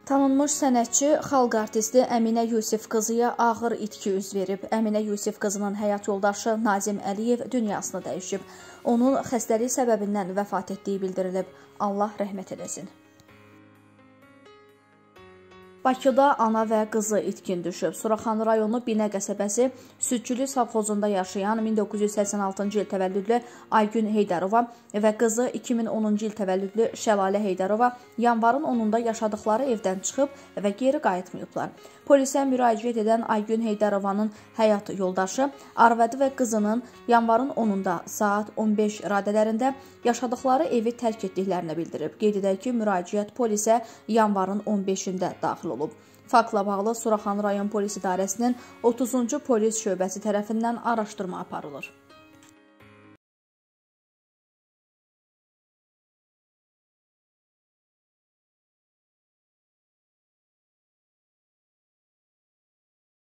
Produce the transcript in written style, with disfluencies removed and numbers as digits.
Tanınmış sənətçi, xalq artisti Əminə Yusif qızıya ağır itki üz verib. Əminə Yusif qızının həyat yoldaşı Nazim Əliyev dünyasını dəyişib. Onun xəstəlik səbəbindən vəfat etdiyi bildirilib. Allah rəhmət eləsin. Bakıda ana və qızı itkin düşüb. Suraxanı rayonu Binə qəsəbəsi Südçülü savxozunda yaşayan 1986-cı il təvəllüdlü Aygün Heydərova və qızı 2010-cu il təvəllüdlü Şəlalə Heydərova yanvarın 10-da yaşadıkları evdən çıxıb və geri qayıtmayıblar. Polisə müraciət edən Aygün Heydərovanın həyat yoldaşı arvadı və qızının yanvarın 10-da saat 15 radələrində yaşadıkları evi tərk etdiklərini bildirib. Qeyd edək ki, müraciət polisə yanvarın 15-də daxil olub. Faktla bağlı Suraxanı rayon polis idarəsinin 30-cu polis şöbəsi tərəfindən araşdırma aparılır.